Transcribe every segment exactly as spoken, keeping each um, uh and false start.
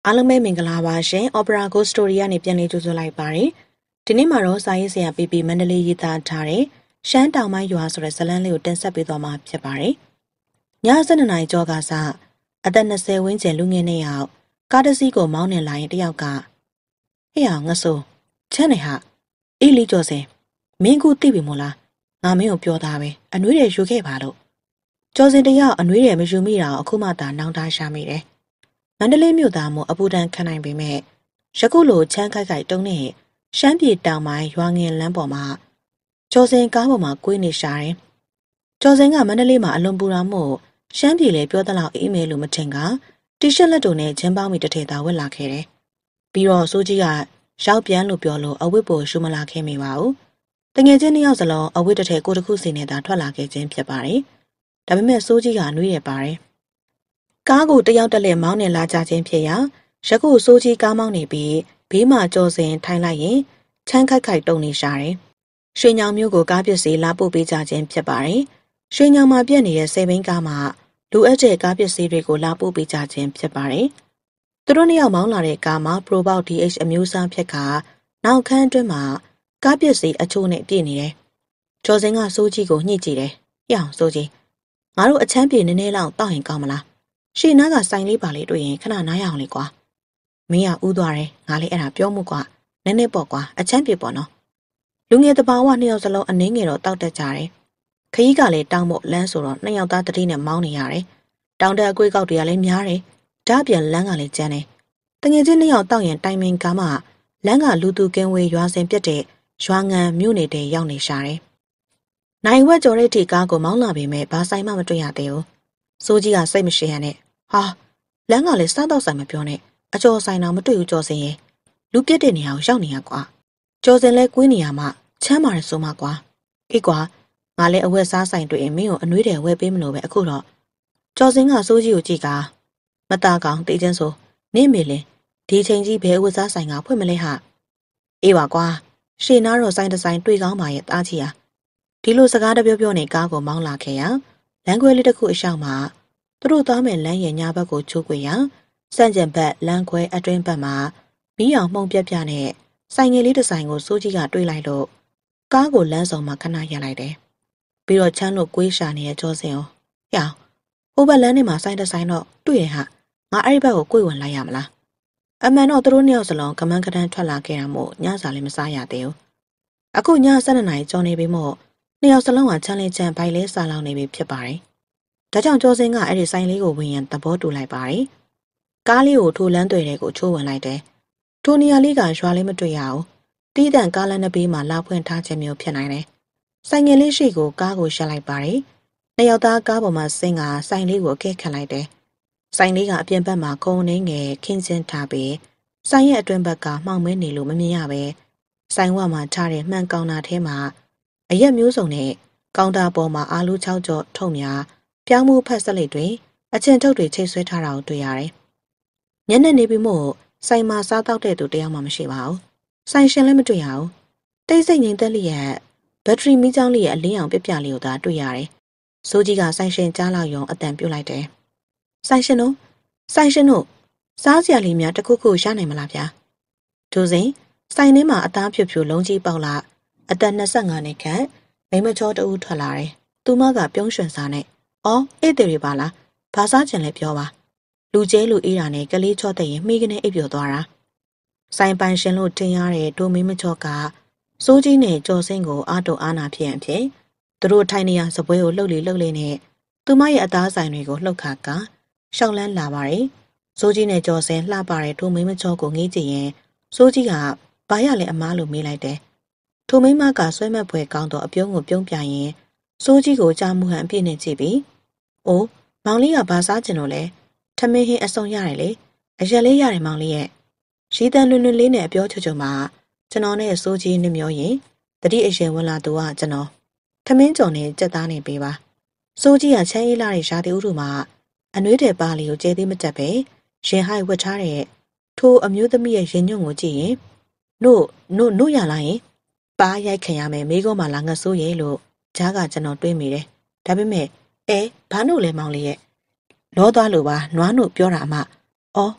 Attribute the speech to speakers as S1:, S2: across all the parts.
S1: အားလုံးပဲမင်္ဂလာပါရှင် Opera Ghost Story ကနေပြန်လည်ကြိုဆိုလိုက်ပါတယ်။ဒီနေ့မှာတော့စာရေးဆရာပီပီမန္တလေးရေးသားထားတဲ့ရှမ်းတောင်ပိုင်းရွာဆိုတဲ့ဇာတ်လမ်းလေးကိုတင်ဆက်ပေးသွားမှာဖြစ်ပါတယ်။ည၁၂နာရီကျော်ကစအသက်၂၀ဝန်းကျင်လူငယ်နှစ်ယောက်ကားတစ်စီးကိုမောင်းနေလာရင်တယောက်ကဟေ့အောင်ငဆိုချမ်းနေဟာအေးလီကျော်စင်မင်းကူသိပြီမို့လားငါမင်းကိုပြောသားပဲအနှွေးတွေယူခဲ့ပါလို့ကျော်စင်တယောက်အနှွေးတွေမယူမိတာအခုမှသာနောင်တရှာမိတယ်မန္တလေးမြို့သားမို့အပူဒဏ်ခံနိုင်ပေမဲ့ယခုလိုချမ်းခိုက်ခိုက်တုံးနဲ့ရှမ်းပြည်တောင်ပိုင်းရွာငင်လမ်းပေါ်မှာကျော်စင်ကားပေါ်မှာကွေးနေရှာတယ်။ကျော်စင်ကမန္တလေးမှာအလွန်ပူတာမို့ရှမ်းပြည်လေပြောသလောက်အေးမယ်လို့မထင်ကတီရှပ်လက်တုံနဲ့ဂျင်းပေါင်းမီတစ်ထည်သာဝတ်လာခဲ့တယ်။ပြီးတော့စိုးကြီးကရောက်ပြန်လို့ပြောလို့အဝတ်ပေါ်ရှူမလာခဲ့မိပါဘူး။တငယ်ချင်းနှစ်ယောက်စလုံးအဝတ်တစ်ထည်ကိုတစ်ခုစီနဲ့သာထွက်လာခဲ့ခြင်းဖြစ်ပါတယ်။ဒါပေမဲ့စိုးကြီးကနှွေးရပါတယ်။ကားကိုတယောက်တက်လက်မောင်းနေလာကြခြင်းဖြစ်ရာယခုစိုးကြီးကားမောင်းနေပြီးဘေးမှာကျော်စင်ထိုင်လိုက်ရင်ချမ်းခိုက်ခိုက်တုံနေရှာတယ်။ရွှေညောင်မျိုးကိုကားပစ္စည်းလာပို့ပေးကြခြင်းဖြစ်ပါတယ်။ရွှေညောင်မှာပြက်နေတဲ့ဆယ်ဘိန်းကားမှာလူအပ်တဲ့ကားပစ္စည်းတွေကိုလာပို့ပေးကြခြင်းဖြစ်ပါတယ်။သူတို့နှစ်ယောက်မောင်းလာတဲ့ကားမှာ Probox ဒီ เอช အမျိုးအစားဖြစ်ကနောက်ခန်းအတွင်းမှာကားပစ္စည်းအချို့နဲ့ပြည့်နေတယ်။ကျော်စင်ကစိုးကြီးကိုညှိကြည့်တယ်။ပြောင်းစိုးကြီးငါတို့အချမ်းပြေနည်းနည်းလောက်တောက်ရင်ကောင်းမလား။ရှေ့နားကဆိုင်လေးပါလေးတွေ့ရင်ခဏနားရအောင်လေကွာ။မင်းကဥသွားတယ်ငါလည်းအဲ့ဒါပြောမှုကွာနည်းနည်းပေါ့ကွာအချမ်းပြေပေါ့နော်လူငယ်တဘာဝနှစ်ယောက်စလုံးအနှင်းငယ်တော့တောက်တက်ကြတယ်ခရီးကလည်းတောင်းဖို့လမ်းဆိုတော့နှစ်ယောက်သားတတိနဲ့မောင်းနေရတယ်တောင်တက်အကွေးကောက်တွေကလည်းများတယ်ဓာပြန်လမ်းကလည်းကျန်းတယ်တငယ်ချင်းနှစ်ယောက်တောက်ရင်တိုင်မင်ကားမှလမ်းကလူသူကင်းဝေးရွာစင်ပြက်တဲ့ရွာငံမြို့နေတဲ့ရောက်နေရှာတယ်နိုင်ဝက်ကျော်တဲ့ထိကားကိုမောင်းလာပေမဲ့ဘာဆိုင်မှမတွေ့ရသေးဘူးစိုးကြီးကစိတ်မရှိရနဲ့ဟာလမ်းကလည်းစားတော့ဆိုင်မပြောနဲ့အကျော်ဆိုင်တော့မတွေ့ဘူးကျော်စင်ရဲ့လူပြက်တဲ့နေရာကိုရောက်နေရကွာကျော်စင်လဲကွင်းနေရမှချမ်းပါတယ်ဆိုမှကွာအေးကွာငါလည်းအဝက်စားဆိုင်တွေ့ရင်မင်းကိုအနှွေးတယ်ဝယ်ပေးမလို့ပဲအခုတော့ကျော်စင်ကစိုးကြီးကိုကြည့်ကမသားကောင်တေးချင်းဆိုနင့်မေလင်ဒီချိန်ကြီးဘယ်အဝက်စားဆိုင်ကဖွင့်မလဲဟာအေးပါကွာရှေ့နားတော့ဆိုင်တစ်ဆိုင်တွေ့ကောင်းပါရဲ့တားချီဟာဒီလိုစကားတပြောပြောနဲ့ကားကိုမောင်းလာခဲ့ရလမ်းခွဲလေးတစ်ခုအရှောက်မှာသူတို့သွားမဲ့လမ်းရဲ့ညာဘက်ကိုချိုးခွေရစန့်ကျင်ဘက်လမ်းခွဲအတွင်းဘက်မှာမီးအောင်မှုန်ပြက်ပြနဲ့ဆိုင်ငယ်လေးတစ်ဆိုင်ကိုစိုးကြီးကတွေးလိုက်လို့ကားကိုလမ်းဆောင်မှာခဏရလိုက်တယ်။ပြီးတော့ချမ်းလို့ကွေးရှာနေတဲ့ကျော်စင်ကိုဟျောင်းဟိုဘက်လမ်းထဲမှာဆိုင်တစ်ဆိုင်တော့တွေ့ရဟာငါအဲ့ဒီဘက်ကိုကွေးဝင်လိုက်ရမလား။အမှန်တော့သူတို့နှစ်ယောက်စလုံးကမန်းကတန်းထွက်လာခဲ့တာမို့ညစာလည်းမစားရသေးဘူး။အခုည၁၂နာရီကျော်နေပြီမို့နှစ်ယောက်စလုံးကချမ်းလေးချမ်းဘိုင်လေးစားလောင်နေပြီဖြစ်ပါတယ်။ဒါကြောင့်ကျော်စင်ကအဲ့ဒီဆိုင်လေးကိုဝင်ရင်သဘောတူလိုက်ပါတယ်။ကားလေးကိုထိုးလန်းတွေတဲ့ကိုချိုးဝင်လိုက်တယ်။ထိုနေရာလေးကရွာလေးမတွေ့ရအောင်တီးတန့်ကားလမ်းတစ်ဘေးမှာလာဖွင့်ထားခြင်းမျိုးဖြစ်နိုင်တယ်။ဆိုင်ငယ်လေးရှိကိုကားကိုရှက်လိုက်ပါတယ်။နှစ်ယောက်သားကားပေါ်မှာဆင်းကဆိုင်လေးကိုအကဲခတ်လိုက်တယ်။ဆိုင်လေးကအပြင်ဘက်မှာခုံနှင်းငယ်ခင်းကျင်းထားပြီးဆိုင်ရဲ့အတွင်းဘက်ကမှောင်မဲနေလို့မမြင်ရပဲဆိုင်ဝမှာထားတဲ့မှန်ကောင်တာထဲမှာအရက်မျိုးစုံနဲ့ကောင်တာပေါ်မှာအာလူးချောက်ကြော့ထုံများပြောင်းမှုဖက်ဆက်လက်တွေအချင်ထုတ်တွေချိတ်ဆွဲထားတာကိုတွေ့ရတယ်။ညနေနေပြီမို့ဆိုင်မှာစားတောက်တဲ့သူတယောက်မှမရှိပါဘူး။ဆိုင်ရှင်လည်းမတွေ့ရဘူး။တိတ်ဆိတ်ငြိမ်သက်လျက်ဘက်ထရီမီးကြောင်းလေးရဲ့အလင်းအောင်ပြပြလေးကိုသာတွေ့ရတယ်။စိုးကြီးကဆိုင်ရှင်ကြားလောက်ရုံအတန်ပြုတ်လိုက်တယ်။ဆိုင်ရှင်တို့ဆိုင်ရှင်တို့စားစရာလေးများတစ်ခုခုရနိုင်မလားဗျာ။ထိုစဉ်ဆိုင်ထဲမှာအသားဖြူဖြူလုံးကြီးပေါက်လာအသက်၂၅နှစ်ခန့်မိမချောတူထွက်လာတယ်။သူမကပြုံးရွှင်စားနဲ့အော်အေးတယ်ရပါလား။ဘာစားချင်လဲပြောပါ။လူကျဲလူအေးတာနဲ့ကလေးချော့တဲ့ရင်မိကနေအိပ်ပျော်သွားတာ။ဆိုင်ပိုင်ရှင်လို့တင်ရတဲ့ဒိုမင်းမချော့ကစိုးကြီးနဲ့ကျော်စင်းကိုအာတုံအာနာဖြစ်အဖြစ်သူတို့ထိုင်နေရစပွဲကိုလှုပ်လေလှုပ်လေနဲ့သူမရဲ့အသားဆိုင်တွေကိုလှုပ်ခါကရှောက်လန်းလာပါတယ်။စိုးကြီးနဲ့ကျော်စင်းလှပတဲ့ဒိုမင်းမချော့ကိုငေးကြည့်ရင်စိုးကြီးကဘာရလဲအမားလို့မေးလိုက်တယ်။ထိုမိမကဆွဲမက်ဖွယ်ကောင်းတော့အပြုံးကိုပြုံးပြရင်စိုးကြီးကိုကြားမှုဟန်အပြည့်နဲ့ကြည့်ပြီးအိုးမောင်လေးကဘာစားကျင်လို့လဲထမင်းဟင်းအစုံရတယ်လေအရက်လေးရတယ်မောင်လေးရဲ့ရီတန်လွန်းလွန်းလေးနဲ့အပြောချွတ်ချွတ်မှာကျွန်တော်နဲ့စိုးကြီးနှမျောရင်တတိအရင်ဝင်လာသူကကျွန်တော်ထမင်းကြော်နဲ့ကြက်သားနဲ့ပေးပါစိုးကြီးကချမ်းအေးလာတဲ့ရာသီဥတုမှာအနှွေးတဲ့ပါလီကိုကျဲသေးမတက်ပဲရင်ဟိုက်ဝတ်ထားတဲ့ထိုအမျိုးသမီးရဲ့ရင်ညွန့်ကိုကြည့်ရင်နို့နို့နို့ရလာရင်ပါရိုက်ခင်ရမယ်မိကုံးမှလာငတ်ဆိုးရဲ့လို့ဂျားကကျွန်တော်တွေးမိတယ်ဒါပေမဲ့အဲဘာနို့လဲမောင်လေးရဲ့လောသွားလို့ပါနွားနို့ပြောတာအမအော်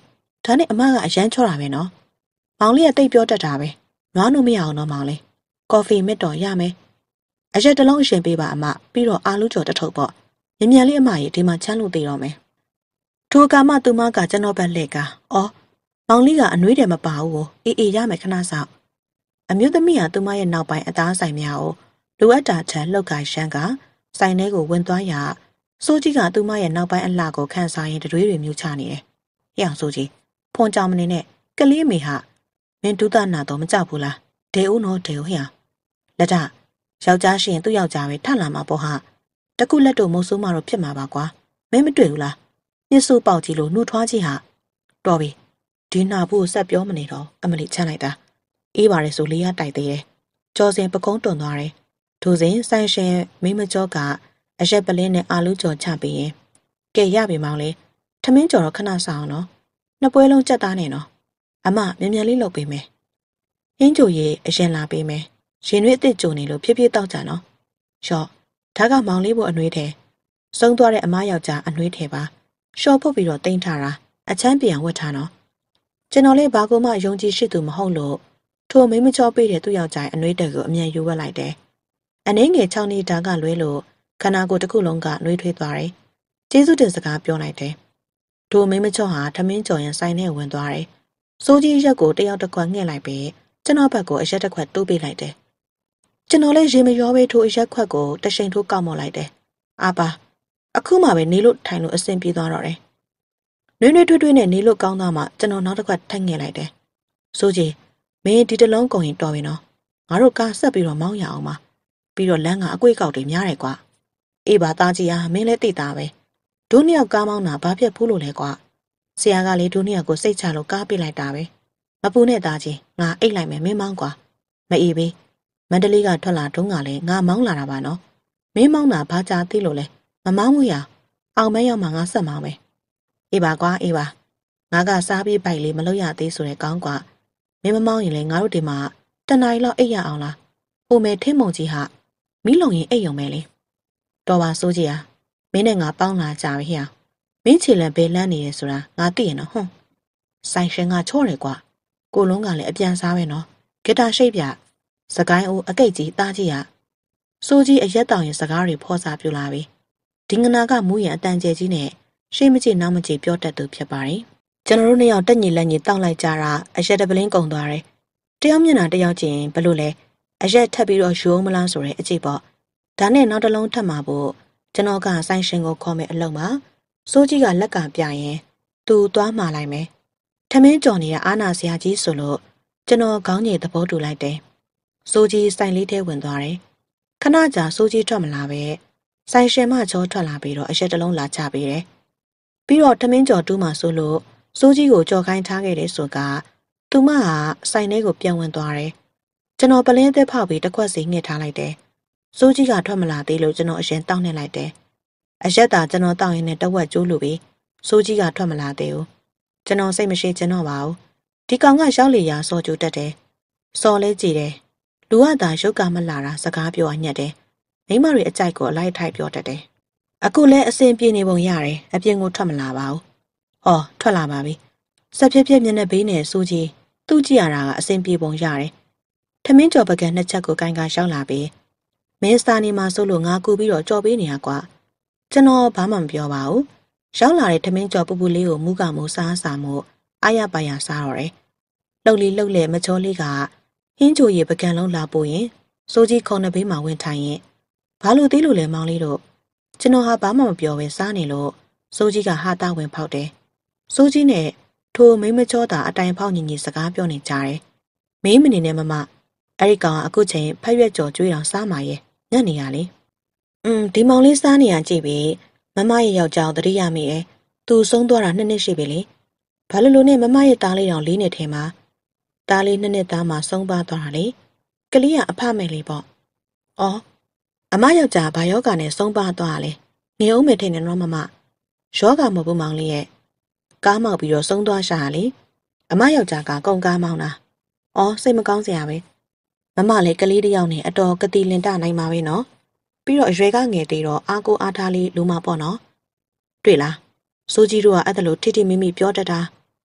S1: ဒါနဲ့အမကအရန်ချောတာပဲနော်။မောင်လေးကတိတ်ပြောတတ်တာပဲ။နွားလို့မရအောင်နော်မောင်လေး။ကော်ဖီမစ်တော်ရမယ်။အရက်တစ်လုံးအရှင်ပေးပါအမပြီးတော့အာလူးကြော်တစ်ထုပ်ပေါ့။မြန်မြန်လေးအမကြီးဒီမှာချမ်းလို့သေးတော့မယ်။ထိုကမှသူမကကျွန်တော်ဘက်လှည့်ကအော်မောင်လေးကအနှွေးတယ်မပါဘူးကိုအေးအေးရမယ်ခဏဆောက်။အမျိုးသမီးကသူမရဲ့နောက်ပိုင်းအသားဆိုင်များကိုလိုအပ်တာချမ်းလှုပ်ခိုင်းရှမ်းကဆိုင်ထဲကိုဝင်သွားရစိုးကြီးကသူမရဲ့နောက်ပိုင်းအလှကိုခန်းစားရင်တွေးတွေမြူးချနေတယ်။ဟဲ့အောင်စိုးကြီးဖုန်ကြောင်မနေနဲ့ကလေးအမေဟာမင်းဒုသနာတော့မကြောက်ဘူးလားဒေဦးနော်ဒေဦးဟဲ့အောင်လက်ထယောက်ျားရှိရင်သူ့ယောက်ျားပဲထလာမှာပေါ့ဟာတခုလက်တို့မုံဆိုးမတော့ဖြစ်မှာပါကွာမင်းမတွေ့ဘူးလားညစ်ဆိုးပေါက်ကြီးလို့နှုတ်ထွားကြီးဟာတော်ပြီဒီနာဘူးဆက်ပြောမနေတော့အမလီချမ်းလိုက်တာအေးပါတယ်ဆိုလေးရတိုက်သေးတယ်ကြော်စင်ပကုံးတွန်သွားတယ်ထိုစဉ်ဆိုင်ရှင်မိမကျော်ကအရက်ပလင်းနဲ့အာလူးကြော်ချပေးရင်ကဲရပြီမောင်လေးထမင်းကြော်တော့ခဏဆောင်နော်နှစ်ပွဲလုံးကြက်သားနေနော်အမမြန်မြန်လေးလုပ်ပေးမယ်ဟင်းကြိုရီအရင်လာပေးမယ်ရင်ရွေးအစ်စ်ကြိုနေလို့ဖြည်းဖြည်းတောက်ကြနော်ရှော့ဒါကမောင်လေးဖို့အနှွေးထဲစုံသွားတဲ့အမယောက်ျားအနှွေးထဲပါရှော့ဖုတ်ပြီးတော့တင်ထားတာအချမ်းပြန်ဝတ်ထားနော်ကျွန်တော်လေးဘာကိုမှယုံကြည်ရှိသူမဟုတ်လို့ထိုမိမချောပေးတဲ့သူ့ယောက်ျားအနှွေးတက်ကိုအမြန်ယူဝက်လိုက်တယ်အနှင်းငယ်ချောင်းနေတာကလွဲလို့ခန္ဓာကိုယ်တစ်ခုလုံးကနှွေးထွေးသွားတယ်ကျေးဇူးတင်စကားပြောလိုက်တယ်ထိုမိမချောဟာထမင်းကြော်ရင်ဆိုင်ထဲဝင်သွားတယ်စိုးကြီးရက်ကိုတယောက်တစ်ခွက်ငှက်လိုက်ပြီးကျွန်တော်ဘက်ကိုအရက်တစ်ခွက်တိုးပေးလိုက်တယ်ကျွန်တော်လည်းရေမရောပဲထိုအရက်ခွက်ကိုတရှိန်ထိုးကောက်မော်လိုက်တယ်အာပါအခုမှပဲနေလို့ထိုင်လို့အဆင်ပြေသွားတော့တယ်နွေးနွေးထွေးထွေးနဲ့နေလို့ကောင်းသားမှကျွန်တော်နောက်တစ်ခွက်ထိုက်ငှက်လိုက်တယ်စိုးကြီးမင်းဒီတလုံးကုန်ရင်တော်ပြီနော်ငါတို့ကားဆက်ပြီးတော့မောင်းရအောင်ပါပြီးတော့လမ်းကအကွေ့ကောက်တွေများတယ်ကွာအေးပါသားကြီးအားမင်းလည်းသိတာပဲဒုနှစ်ယောက်ကားမောင်းတာဘာဖြစ်ဘူးလို့လဲကွာဆရာကလေဒုနှစ်ယောက်ကိုစိတ်ချလို့ကားပေးလိုက်တာပဲမပူနဲ့သားကြီးငါအိတ်လိုက်မယ်မင်းမောင်းကွာမအေးဘေးမန္တလေးကထွက်လာတုန်းကလည်းငါမောင်းလာတာပါနော်မင်းမောင်းတာဘာကြာသိလို့လဲမမောင်းဘူးရအောင်မဲရောက်မှငါဆက်မောင်းမယ်အေးပါကွာအေးပါငါကစားပြီးပိုက်လေးမလုပ်ရသေးဆိုတဲ့ကောင်းကွာမင်းမမောင်းရင်လေငါတို့ဒီမှာတနားရီလောက်အိတ်ရအောင်လားဟိုမဲထင်းမုံကြီးဟာမီးလုံရင်အိတ်ယုံမဲလေတော်ပါစိုးကြီးဟာမင်းနဲ့ငါပေါင်းလာကြပြီဟဲ့မင်းချီလန်ဘယ်လန်းနေရဲဆိုတာငါသိရင်တော့ဟွန်းဆိုင်ရှင်ကချော့တယ်ကွာကိုလုံးကလည်းအပြန်စားပဲနော်ဂစ်တာရှိတ်ပြစကိုင်းအိုးအကိတ်ကြီးတားကြီးရစိုးကြီးအရက်တောင်ရင်စကားတွေဖော်စားပြလာပြီဒီငနာကမူးရင်အတန်ကျဲကြီးနဲ့ရှေ့မကြည့်နောက်မကြည့်ပြောတတ်သူဖြစ်ပါတယ်ကျွန်တော်တို့နှစ်ယောက်တက်ညီလက်ညီတောက်လိုက်ကြတာအရက်တပလင်းကုန်သွားတယ်တယောက်မျက်နှာတယောက်ချင်းဘလို့လဲအရက်ထပ်ပြီးတော့ရိုးမလားဆိုတဲ့အကြည့်ပေါ့ဒါနဲ့နောက်တစ်လုံးထပ်မှာဖို့ကျွန်တော်ကဆိုင်ရှင်ကိုခေါ်မယ်အလုံးမှာစိုးကြီးကလက်ကပြရင်သူသွားမှာလိုက်မယ်ထမင်းကြော်နေတဲ့အာနာဆရာကြီးဆိုလို့ကျွန်တော်ခေါင်းကြီးသဘောတူလိုက်တယ်စိုးကြီးဆိုင်လေးထဲဝင်သွားတယ်ခဏကြာစိုးကြီးထွက်မလာပဲဆိုင်ရှင်မချောထွက်လာပြီးတော့အရက်တစ်လုံးလာချပေးတယ်ပြီးတော့ထမင်းကြော်တူးမှဆိုလို့စိုးကြီးကိုကြော်ခိုင်းထားခဲ့တယ်ဆိုကသူမကဆိုင်ထဲကိုပြန်ဝင်သွားတယ်ကျွန်တော်ပလင်းသက်ဖောက်ပြီးတစ်ခွက်စီငှက်ထားလိုက်တယ်စိုးကြီးကထွက်မလာသေးလို့ကျွန်တော်အရင်တောင်းနေလိုက်တယ်အရက်သာကျွန်တော်တောင်းရင်လည်းတဝက်ကျိုးလို့ပြီးစိုးကြီးကထွက်မလာသေးဘူးကျွန်တော်စိတ်မရှိကျွန်တော်ပါဘူးဒီကောင်ကရောက်လေရာစော်ကြိုးတက်တယ်စော်လဲကြည့်တယ်လူကသာရုပ်ကမလာတာစကားပြောညက်တယ်မိမတွေအကြိုက်ကိုအလိုက်ထိုက်ပြောတတ်တယ်အခုလဲအစင်ပြေနေပုံရတယ်အပြင်ကိုထွက်မလာပါဘူးဟောထွက်လာပါပြီစက်ပြက်ပြက်မျက်နှာဘေးနဲ့စိုးကြီးသူ့ကြည့်ရတာကအစင်ပြေပုံရတယ်ထမင်းကြော်ပကံနှစ်ချက်ကိုကိုင်ကရောက်လာပြီးမင်းစတာနေမှာဆိုလို့ငါကူပြီးတော့ကြော်ပေးနေရကွာကျွန်တော်ဘာမှမပြောပါဘူးရောက်လာတဲ့ထမင်းကြော်ပူပူလေးကိုမူးကမူးစားစားမှုအာရပါရစားတော့တယ်လှုပ်လီလှုပ်လေမချောလေးကဟင်းချိုရည်ပကံလုံးလာပို့ရင်စိုးကြီးခုံနှဘေးမှာဝင်ထိုင်ရင်ဘာလို့သေးလို့လဲမောင်လေးတို့ကျွန်တော်ဟာဘာမှမပြောပဲစားနေလို့စိုးကြီးကဟာတာဝင်ဖောက်တယ်စိုးကြီးနဲ့ထိုမိမချောတာအတိုင်ဖောက်ညီညီစကားပြောနေကြတယ်မင်းမနေနဲ့မမအဲ့ဒီကောင်ကအခုချိန်ဖက်ရွက်ကြော်ကျွေးတော်စားမှာရဲ့ညံ့နေရလေอืมဒီမောင်လေးစားနေရကြည့်ပြီမမရဲ့ယောက်ျားတတိယမိရဲ့သူဆုံးသွားတာနှစ်နှစ်ရှိပြီလေဘာလို့လို့နဲ့မမရဲ့သားလေးတောင်လေးနှစ်ထဲမှာသားလေးနှစ်နှစ်သားမှဆုံးပါသွားတာလေကလေးကအဖမဲ့လေးပေါ့အော်အမယောက်ျားဘာယောဂနဲ့ဆုံးပါသွားတာလေငယ်အောင်မဲ့ထင်နေတော့မမယောဂမဟုတ်ဘူးမောင်လေးရဲ့ကားမောက်ပြီးတော့ဆုံးသွားရှာလေအမယောက်ျားကကုံကားမောင်းတာအော်စိတ်မကောင်းစရာပဲမမလည်းကလေးတစ်ယောက်နဲ့အတော်ကတိလင်တနိုင်မှာပဲနော်ပြီးတော့အရွယ်ကငယ်သေးတော့အားကိုအားထားလေးလူမပေါ့နော်တွေ့လားစိုးကြီးတို့ကအဲ့ဒါလိုထိထိမိမိပြောတတ်တာ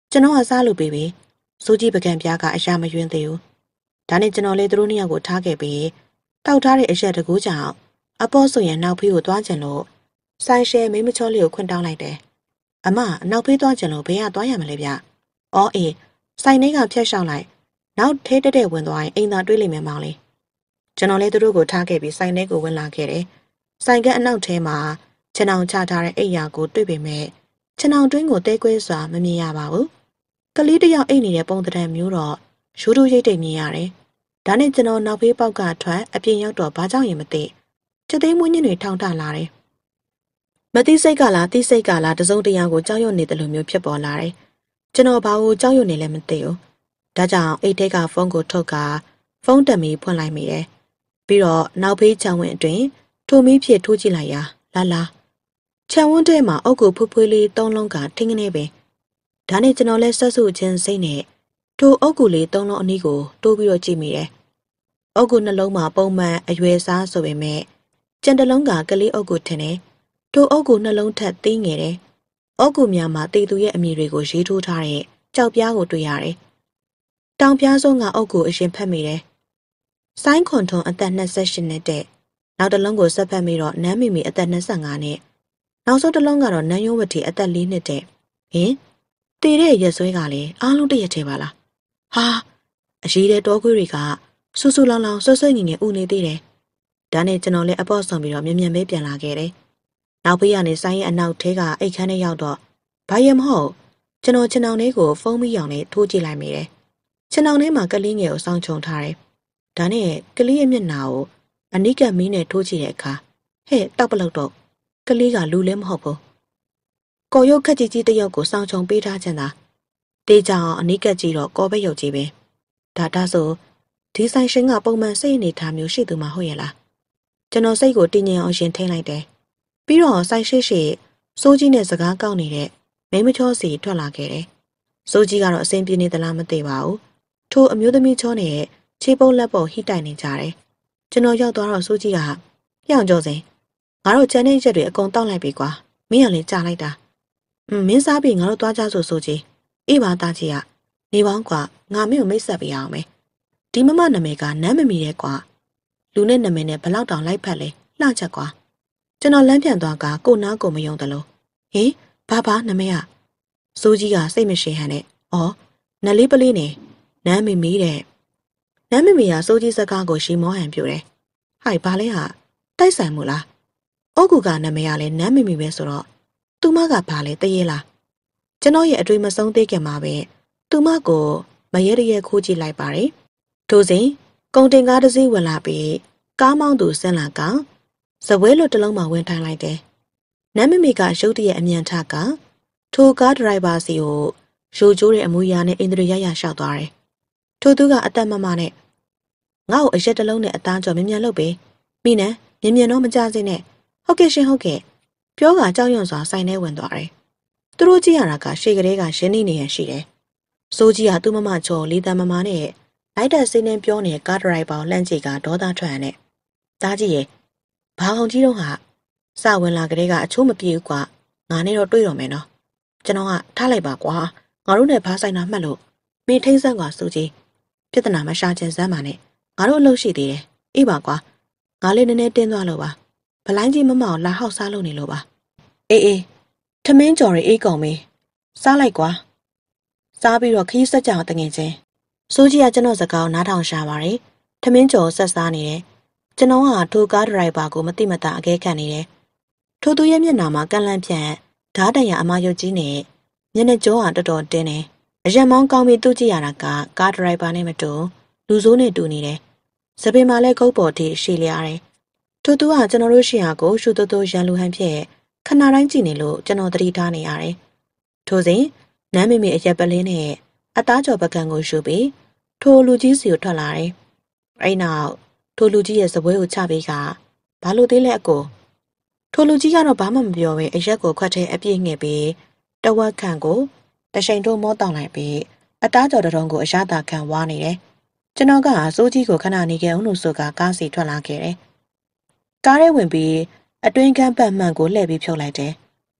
S1: ကျွန်တော်ကစားလို့ပြီးပြီစိုးကြီးပကံပြားကအရာမယွင်းသေးဘူးဒါနဲ့ကျွန်တော်လေသူတို့နှစ်ယောက်ကိုထားခဲ့ပြီးတောက်ထားတဲ့အရက်တကူးကြောင့်အပေါ်ဆိုရင်နောက်ဖေးကိုသွားကျင်လို့ဆိုင်ရှယ်မိမချောလေးကိုခွင့်တောင်းလိုက်တယ်အမနောက်ဖေးသွားကျင်လို့ဘယ်ကသွားရမလဲဗျအော်အေးဆိုင်ထဲကဖြတ်လျှောက်လိုက်နောက်ထဲတက်တဲ့ဝင်သွားရင်အိမ်သာတွေးလိမ့်မယ်မောင်လေးကျွန်တော်လည်းသူတို့ကိုထားခဲ့ပြီးဆိုင်ထဲကိုဝင်လာခဲ့တယ်ဆိုင်ကအနောက်ထဲမှာခြံအောင်ချထားတဲ့အိမ်ယာကိုတွေ့ပေမဲ့ခြံအောင်တွင်းကိုတဲကွဲစွာမမြင်ရပါဘူးကလေးတစ်ယောက်အိတ်နေတဲ့ပုံသဏ္ဍာန်မျိုးတော့ရိုးရိုးရိပ်တိတ်မြင်ရတယ်ဒါနဲ့ကျွန်တော်နောက်ဖေးပေါက်ကထွက်အပြင်ရောက်တော့ဘာကြောင့်ရင်မသိချက်သိမ်းမွေးညင်းတွေထောင်ထလာတယ်မသိစိတ်ကလားသိစိတ်ကလားတစုံတရာကိုကြောက်ရွံ့နေတယ်လို့မျိုးဖြစ်ပေါ်လာတယ်ကျွန်တော်ဘာကိုကြောက်ရွံ့နေလဲမသိဘူးဒါကြောင့်အိတ်ထဲကဖုန်းကိုထုတ်ကဖုန်းတက်မီဖွင့်လိုက်မိတယ်ပြီးတော့နောက်ဖေးချောင်းဝင်အတွင်းထိုမီးဖြစ်ထိုးကြည့်လိုက်ရာလာလာခြံဝန်းထဲမှာအုတ်ကိုဖွဖွေးလေးသုံးလုံးကထင်းကနေပင်ဒါနဲ့ကျွန်တော်လဲဆက်စုချင်းစိတ်နဲ့ထိုအုတ်ကူလေးသုံးလုံးအနည်းကိုတိုးပြီးတော့ကြည့်မိတယ်အုတ်ကူနှလုံးမှာပုံမှန်အရွယ်စားဆိုပေမဲ့ကြံတလုံးကကလေးအုတ်ကူထင်တယ်ထိုအုတ်ကူနှလုံးထက်သေးငယ်တယ်အုတ်ကူများမှာတေသူရဲ့အမည်တွေကိုရေးထိုးထားတဲ့ကြောက်ပြားကိုတွေ့ရတယ်တောင်ပြားဆုံးကအုတ်ကူအရင်ဖတ်မိတယ်ဆိုင်းခွန်ထွန်အသက်၂၈နှစ်တဲ့နောက်တစ်လုံးကိုဆက်ဖက်ပြီးတော့နန်းမီမီအသက်၂၅နှစ်နောက်ဆုံးတစ်လုံးကတော့နန်းယုံဝတီအသက်၄နှစ်တဲ့ဟင်တည်တဲ့ရက်စွဲကလည်းအားလုံးတရက်ထဲပါလားဟာအရေးတဲ့တောခွေးတွေကဆူဆူလောင်လောင်ဆွဆွညင်ညင်ဥနေသေးတယ်ဒါနဲ့ကျွန်တော်လည်းအပေါ့ဆောင်ပြီးတော့မြင်မြန်ပဲပြန်လာခဲ့တယ်နောက်ဖေးကနေဆိုင်းရဲ့အနောက်ထဲကအိတ်ခမ်းထဲရောက်တော့ဘာရမဟုတ်ကျွန်တော်ခြံအောင်လေးကိုဖုံးမီရောင်နဲ့ထိုးကြည့်လိုက်မိတယ်ခြံအောင်ထဲမှာကလေးငယ်ကိုစောင့်ချုံထားတယ်ဒါနဲ့ကလေးရဲ့မျက်နှာကိုအနိကမီးနဲ့ထိုးကြည့်တဲ့အခါဟဲ့တောက်ပလောက်တော့ကလေးကလူလည်းမဟုတ်ဘူးကော်ရုပ်ခက်ကြီးကြီးတယောက်ကိုစောင့်ချုံပေးထားချင်တာတေးကြောင်အနိကကြီးတော့ကော်ပဲရုပ်ကြီးပဲဒါဒါဆိုဒီဆိုင်ရှင်ကပုံမှန်စိတ်အနေထားမျိုးရှိသူမှဟုတ်ရဲ့လားကျွန်တော်စိတ်ကိုတည်ငြိမ်အောင်ရှင်ထိန်လိုက်တယ်ပြီးတော့ဆိုင်ရှိရှိစိုးကြီးနဲ့စကားကောက်နေတဲ့မိမချောစီထွက်လာခဲ့တယ်စိုးကြီးကတော့အစင်ပြေနေသလားမသိပါဘူးထိုအမျိုးသမီးချောနဲ့ခြေပုံးလက်ပုံဟိတိုင်နေကြတယ်ကျွန်တော်ရောက်သွားတော့စိုးကြီးကပြောင်ကြောစင်ငါတို့ကျန်တဲ့ရက်တွေအကုန်တောက်လိုက်ပြီကွာမင်းကလည်းကြားလိုက်တာอืมမင်းစားပြီးငါတို့သွားကြဆိုစိုးကြီးအေးပါသားကြီးကနေပေါင်းကွာငါမင်းကိုမိတ်ဆက်ပေးအောင်မယ်ဒီမမနာမည်ကနမ်းမမီတဲ့ကွာလူနဲ့နာမည်နဲ့ဘလောက်တောင်လိုက်ဖက်လဲလှချက်ကွာကျွန်တော်လမ်းပြန်သွားကကိုနားကိုမယုံတယ်လို့ဟင်ဘာဘာနာမည်ကစိုးကြီးကစိတ်မရှိဟန်နဲ့ဩနလေးပလေးနေနမ်းမီမီတဲ့နမ်းမမီကစိုးကြီးစကားကိုရှီမောဟန်ပြိုတယ်ဟိုက်ဘာလဲဟာတိုက်ဆိုင်မှုလားအုတ်ကူကနာမည်ကလည်းနမ်းမမီပဲဆိုတော့သူမကဘာလဲတရေလားကျွန်တော်ရဲ့အတွေ့မဆုံးသေးခင်မှာပဲသူမကိုမရဲတရဲခိုးကြည့်လိုက်ပါတယ်ထို့စဉ်ကုန်တင်ကားတစ်စီးဝင်လာပြီးကားမောင်းသူဆင်းလာကစပွဲလိုတစ်လုံးမှဝင်ထိုင်လိုက်တယ်နမ်းမမီကရုတ်တရက်အမြန်ထကထိုကားဒရိုက်ဘာစီကိုရိုးကျိုးတဲ့အမူအရာနဲ့အင်္ဒရီရရရှောက်သွားတယ်ထိုသူကအသက်မမနဲ့ငါ့ကိုအရက်တစ်လုံးနဲ့အသားကြော်မြ мян လုပ်ပေးမိနန်းမြ мян တော့မကြစေနဲ့ဟုတ်ကဲ့ရှင်ဟုတ်ကဲ့ပြောကကြောက်ရွံ့စွာဆိုင်ထဲဝင်သွားတယ်သူတို့ကြည့်ရတာကရှေ့ကလေးကရင်းနေနေရရှိတယ်စိုးကြီးကသူ့မမချော်လေးတန်မမနဲ့လိုက်တဲ့စိနေပြောနေတဲ့ကားဒရိုက်ဘာကိုလှမ်းကြည့်ကဒေါသထွက်ရတဲ့သားကြီးရဲ့ဘာကောင်ကြီးတော့ဟာစဝင်လာကလေးကအချိုးမပြေဘူးကွာငါနဲ့တော့တွေ့တော့မယ်နော်ကျွန်တော်ကထားလိုက်ပါကွာငါတို့နဲ့ဘာဆိုင်တာမှတ်လို့မင်းထိမ့်ဆန်းကစိုးကြီးပြဿနာမရှာချင်စမ်းပါနဲ့ငါတို့အလုပ်ရှိသေးတယ်အေးပါကွာငါလေးနည်းနည်းတင်းသွားလို့ပါဗလိုင်းကြီးမမအောင်လာဟောက်စားလို့နေလို့ပါအေးအေးထမင်းကြော်ရီအေးကောင်မေးစားလိုက်ကွာစားပြီးတော့ခီးစက်ကြောင်တငင်ချင်းစိုးကြီးကကျွန်တော်စကားကိုနားထောင်ရှာပါတယ်ထမင်းကြော်ဆက်စားနေတယ်ကျွန်တော်ကထိုကားဒရိုက်ဘာကိုမတိမတာအကဲခံနေတယ်ထိုသူရဲ့မျက်နှာမှာကန့်လန့်ဖြန့်ဓာတ်တရအမရုပ်ကြီးနဲ့မျက်နှာကြောဟာတော်တော်တင်းတယ်အရက်မောင်းကောင်းပြီးသူ့ကြည့်ရတာကကားဒရိုက်ဘာနဲ့မတူလူဆိုးနဲ့တူနေတယ်စပင်မှာလည်းကုတ်ပေါ်ထိရှည်လျားတယ်ထိုသူကကျွန်တော်တို့ရှေ့ဟာကိုရှူတိုးတိုးရန်လူဟန်ဖြစ်ခဏတိုင်းကြည့်နေလို့ကျွန်တော်သတိထားနေရတယ်ထိုစဉ်နမ်းမမေအရက်ပလင်းနဲ့အသားကြော်ပကံကိုရှူပြီးထိုလူကြီးစီကိုထွက်လာတယ်အဲ့နောက်ထိုလူကြီးရဲ့စပွဲကိုချပေးကဘာလို့သေးလဲအကိုထိုလူကြီးကတော့ဘာမှမပြောဘဲအရက်ကိုခွက်ထဲအပြည့်ငှက်ပြီးတဝက်ခန့်ကိုတရှိန်ထိုးမောတောင်းလိုက်ပြီးအသားကြော်တုံးကိုအရသာခံဝါနေတယ်ကျွန်တော်ကစိုးကြီးကိုခဏနေခဲ့အောင်လို့ဆိုကကားစီထွက်လာခဲ့တယ်ကားထဲဝင်ပြီးအတွင်းကန်းပတ်မှန်ကိုလှည့်ပြီးဖြုတ်လိုက်တယ်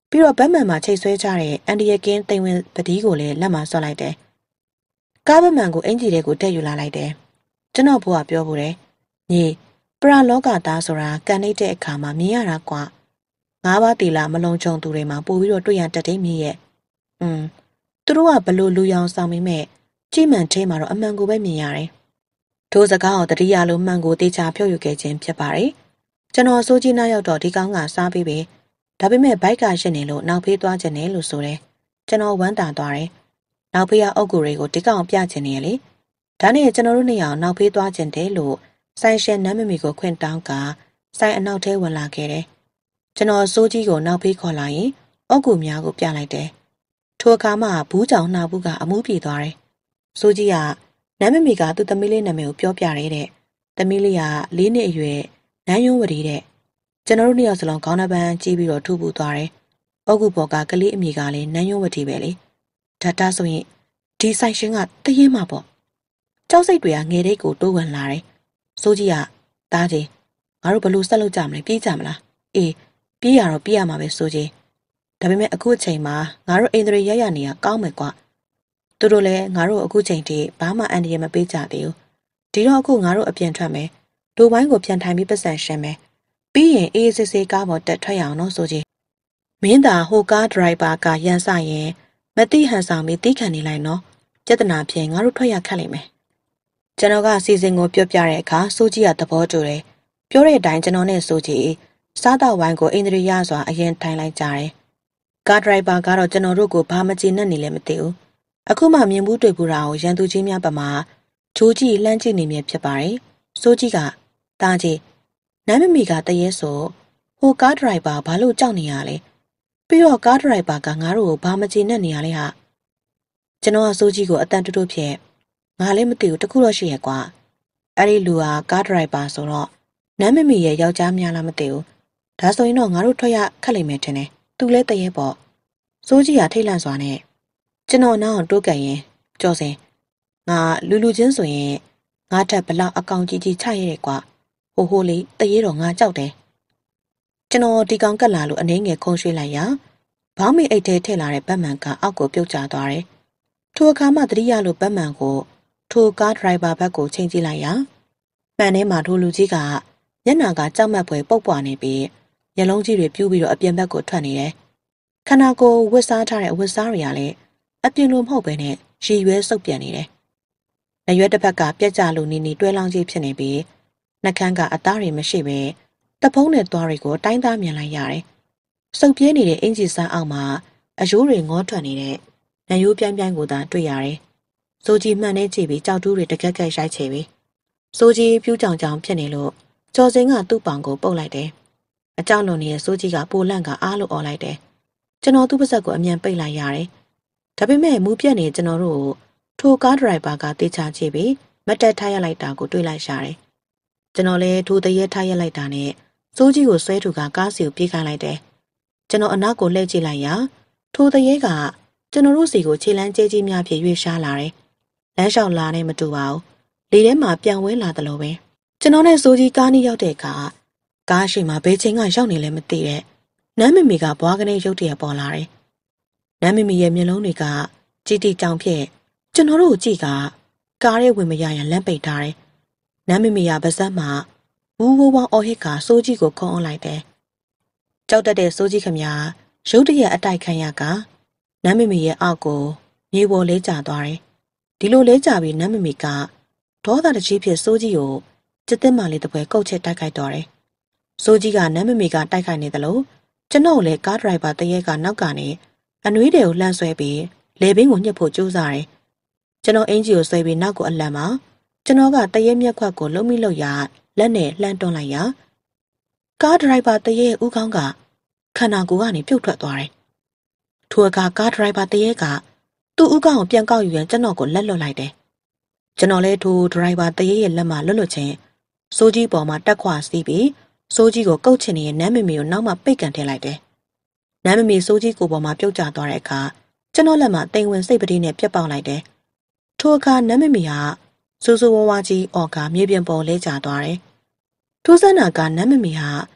S1: ပြီးတော့ဘတ်မှန်မှာချိတ်ဆွဲကြတဲ့အန်ဒီယကင်းတိမ်ဝင်ပတိကိုလည်းလက်မှာဆော့လိုက်တယ်ကားဘတ်မှန်ကိုအင်ဂျီတွေကိုတက်ယူလာလိုက်တယ်ကျွန်တော်ဘိုးကပြောဖို့တယ်ညီပရာလောကသားဆိုတာကန်နှိမ့်တဲ့အခါမှာမြင်ရတာကွာငါးပါးတီလာမလုံးချုံသူတွေမှာပို့ပြီးတော့တွေ့ရတတ်တယ်မြည်ရဲ့อืมသူတို့ကဘလို့လူရောင်ဆောင်မိမဲ့ကြည်မှန်သေးမှာတော့အမှန်ကိုပဲမြင်ရတယ်ထိုစကားကိုတတိယလိုမှန်ကိုတေချာဖြုတ်ယူခဲ့ခြင်းဖြစ်ပါတယ်ကျွန်တော်စိုးကြီးနားရောက်တော့ဒီကောင်းကစားပြီးပြီဒါပေမဲ့ဘိုက်ကရှင်းနေလို့နောက်ဖေးသွားခြင်းနဲ့လို့ဆိုတယ်ကျွန်တော်ဝမ်းသာသွားတယ်နောက်ဖေးကအုပ်ကူတွေကိုဒီကောင်ပြခြင်းနေလေဒါနဲ့ကျွန်တော်တို့နှစ်ယောက်နောက်ဖေးသွားခြင်းတယ်လို့ဆိုင်ရှင်နမ်းမမီကိုခွင့်တောင်းကဆိုင်အနောက်ထဲဝင်လာခဲ့တယ်ကျွန်တော်စိုးကြီးကိုနောက်ဖေးခေါ်လာရင်အုပ်ကူများကိုပြလိုက်တယ်ထိုအခါမှဘူးကြောင်နှာဘူးကအမှုပြေသွားတယ်စိုးကြီးကနမ်းမမီကသူ့သမီးလေးနာမည်ကိုပြောပြရဲတဲ့သမီးလေးကလေးနှစ်အရွယ်နန်းယုံဝတီတဲ့ကျွန်တော်တို့နှစ်ယောက်စလုံးခေါင်းနှပန်းကြီးပြီးတော့ထူပူသွားတယ်အုပ်ကူပေါ်ကကလေးအမိကလည်းနန်းယုံဝတီပဲလေဓာတ်တာဆိုရင်ဒီဆိုင်ရှင်ကတရင်မှာပေါ့ကြောက်စိတ်တွေကငယ်တဲ့ကိုတိုးဝင်လာတယ်စိုးကြီးကတားကြီးငါတို့ဘလို့ဆက်လုပ်ကြမလဲပြေးကြမလားအေးပြေးရတော့ပြေးရမှာပဲစိုးကြီးဒါပေမဲ့အခုအချိန်မှာငါတို့အိန္ဒြေရရနေရကောင်းမယ်ကွာသူတို့လည်းငါတို့အခုချိန်ထိဘာမှအန်ဒီရမပေးကြသေးဘူးဒီတော့အခုငါတို့အပြင်ထွက်မယ်ဒိုဘိုင်းကိုပြန်ထိုင်ပြီးပတ်စံရှင်းမယ်ပြီးရင်အေးစစ်စစ်ကားပေါ်တက်ထွက်ရအောင်နော်စိုးကြီးမင်းသာဟိုကားဒရိုက်ဘာကရန်စရင်မတိဟန်ဆောင်ပြီးတိခံနေလိုက်နော်ကျက်တနာဖြင့်ငါတို့ထွက်ရခက်လိမ့်မယ်ကျွန်တော်ကစီစဉ်ကိုပြောပြတဲ့အခါစိုးကြီးကသဘောတူတယ်ပြောတဲ့အတိုင်းကျွန်တော်နဲ့စိုးကြီးစားတော့ဝိုင်းကိုအိန္ဒြေရစွာအရင်ထိုင်လိုက်ကြတယ်ကားဒရိုက်ဘာကတော့ကျွန်တော်တို့ကိုဘာမကျေနပ်နေလဲမသိဘူးအခုမှမြင်မှုတွေ့ဘူးတာကိုရန်သူကြီးများပမာဂျိုးကြီးလှမ်းကြည့်နေမြဖြစ်ပါတယ်စိုးကြီးကတားကြီးနမ်းမမီကတရေဆိုဟိုကားဒရိုက်ဘာဘာလို့ကြောက်နေရလဲပြီးတော့ကားဒရိုက်ဘာကငါတို့ကိုဘာမကျေနပ်နေရလဲဟာကျွန်တော်ကစိုးကြီးကိုအတန်တူတူဖြစ်ငါလည်းမသိဘူးတခုတော့ရှိရဲ့ကွာအဲ့ဒီလူဟာကားဒရိုက်ဘာဆိုတော့နမ်းမမီရဲ့ယောက်ျားများလားမသိဘူးဒါဆိုရင်တော့ငါတို့ထွက်ရခက်လိမ့်မယ်ထင်တယ်သူလဲတရေပေါ့စိုးကြီးကထိတ်လန့်စွာနဲ့ကျွန်တော်နောက်တိုးကန်ရင်ကြော်စင်ငါလူလူချင်းဆိုရင်ငါထက်ဘလောက်အကောင်ကြီးကြီးချရဲကွာဟိုဟိုလေးတရေတော့ငါကြောက်တယ်ကျွန်တော်ဒီကောင်ကက်လာလို့အနေငယ်ခုံရွှေ့လိုက်ရဘောင်းမီအိတ်ထဲထည့်လာတဲ့ပတ်မှန်ကအောက်ကိုပြုတ်ကျသွားတယ်ထိုအခါမှတတိယလိုပတ်မှန်ကိုထိုကားဒရိုက်ဘာဘက်ကိုချိန်ကြည့်လိုက်ရမှန်ထဲမှာထိုလူကြီးကမျက်နှာကကြောက်မက်ဖွယ်ပုတ်ပွားနေပြီးမျက်လုံးကြီးတွေပြူးပြီးတော့အပြင်ဘက်ကိုထွက်နေတယ်ခန္ဓာကိုယ်ဝတ်စားထားတဲ့ဝတ်စားတွေကလည်းအပြင်လိုမဟုတ်ပဲနဲ့ရည်ရွယ်စုပ်ပြန်နေတယ်။လက်ရွက်တစ်ဖက်ကပြက်ကြလို့နီနီတွဲလောင်းကြီးဖြစ်နေပြီးနှကန်းကအသားတွေမရှိပဲတဖုံးနဲ့သွားတွေကိုတိုင်းသားမြင်လိုက်ရတယ်။စုပ်ပြဲနေတဲ့အင်ဂျီဆန်းအောက်မှာအယိုးတွေငေါထွက်နေတဲ့နရိုးပြိုင်ပြိုင်ကိုသာတွေ့ရတယ်။စိုးကြီးမှန်နေကြည့်ပြီးကြောက်တူးတွေတကက်ကက်ရိုက်ချေပြီးစိုးကြီးပြူးကြောင်ကြောင်ဖြစ်နေလို့ကျော်စင်းကသူ့ပောင်ကိုပုတ်လိုက်တယ်။အကြောက်လွန်နေတဲ့စိုးကြီးကပိုလန့်ကအားလို့អော်လိုက်တယ်။ကျွန်တော်သူ့ပါဇက်ကိုအမြန်ပိတ်လိုက်ရတယ်။ဒါပေမဲ့မူပြက်နေကျွန်တော်တို့ထိုကားဒရိုက်ဘာကတေချာကြည့်ပြီးမတက်ထားရလိုက်တာကိုတွေးလိုက်ရတယ်။ကျွန်တော်လည်းထိုတရဲထားရလိုက်တာနဲ့စိုးကြီးကိုဆွဲထူကကားစီကိုပြေးခိုင်းလိုက်တယ်။ကျွန်တော်အနောက်ကိုလှည့်ကြည့်လိုက်ရာထိုတရဲကကျွန်တော်တို့စီကိုခြေလမ်းကျဲကြီးများဖြင့်ရွေ့ရှားလာတယ်။လမ်းလျှောက်လာနဲ့မတူပါဘူး။လေထဲမှာပြန်ဝဲလာတယ်လို့ပဲ။ကျွန်တော်နဲ့စိုးကြီးကားနီးရောက်တဲ့အခါကားရှိမှဘေးချင်းကရောက်နေလဲမသိတဲ့နမ်းမမီကဘွားကနေရုတ်တရက်ပေါ်လာတယ်။နမ်းမမီရဲ့မျက်လုံးတွေကကြည်တီကြောင်ဖြစ်ကျွန်တော်တို့ကိုကြည့်ကကားရဲဝင်မရရန်လမ်းပိတ်ထားတယ်။နမ်းမမီကပါဇက်မှာဝူးဝူးဝေါအော်ဟစ်ကစိုးကြီးကိုခုံအောင်လိုက်တယ်။ကြောက်တတ်တဲ့စိုးကြီးခမရုတ်တရက်အတိုက်ခံရကနမ်းမမီရဲ့အောက်ကိုမြေပေါ်လေးကျသွားတယ်။ဒီလိုလေးကျပြီးနမ်းမမီကဒေါသတကြီးဖြစ်စိုးကြီးကိုကျစ်သစ်မှလေးတစ်ပွဲကုတ်ချက်တိုက်ခိုက်တော့တယ်။စိုးကြီးကနမ်းမမီကတိုက်ခိုက်နေတယ်လို့ကျွန်တော်လည်းကားဒရိုက်ဘာတရဲကနောက်ကနေအနွေးတွေကိုလှမ်းဆွဲပြီးလေဘင်းကိုညှစ်ဖို့ကြိုးစားတယ်။ကျွန်တော်အင်ဂျီကိုဆွဲပြီးနောက်ကိုအလန့်မှာကျွန်တော်ကတရဲမျက်ခွက်ကိုလုံးမိလို့ရလက်နဲ့လှမ်းတွန်းလိုက်ရာကားဒရိုက်ဘာတရဲဦးခေါင်းကခန္ဓာကိုယ်ကနေပြုတ်ထွက်သွားတယ်။ထိုအခါကားဒရိုက်ဘာတရဲကသူ့ဦးခေါင်းကိုပြန်ကောက်ယူရန်ကျွန်တော်ကိုလက်လွတ်လိုက်တယ်။ကျွန်တော်လည်းထိုဒရိုက်ဘာတရဲရဲ့လက်မှာလွတ်လွတ်ချင်းစိုးကြီးပေါ်မှာတက်ခွာစီးပြီးစိုးကြီးကိုကုတ်ချင်နေတဲ့နမ်းမမီကိုနောက်မှပိတ်ကန်ထည့်လိုက်တယ်။နမ်းမမီစိုးကြီးကိုပေါ်မှာပြုတ်ကျသွားတဲ့အခါကျွန်တော်လက်မှာတိမ်ဝင်စိတ်ပတိနဲ့ပြတ်ပေါက်လိုက်တယ်။ထိုအခါနမ်းမမီဟာစူးစူးဝါးဝါးကြီးအော်ကမြေပြင်ပေါ်လဲကျသွားတယ်။ထိုးစန်းနာကနမ်းမမီဟာ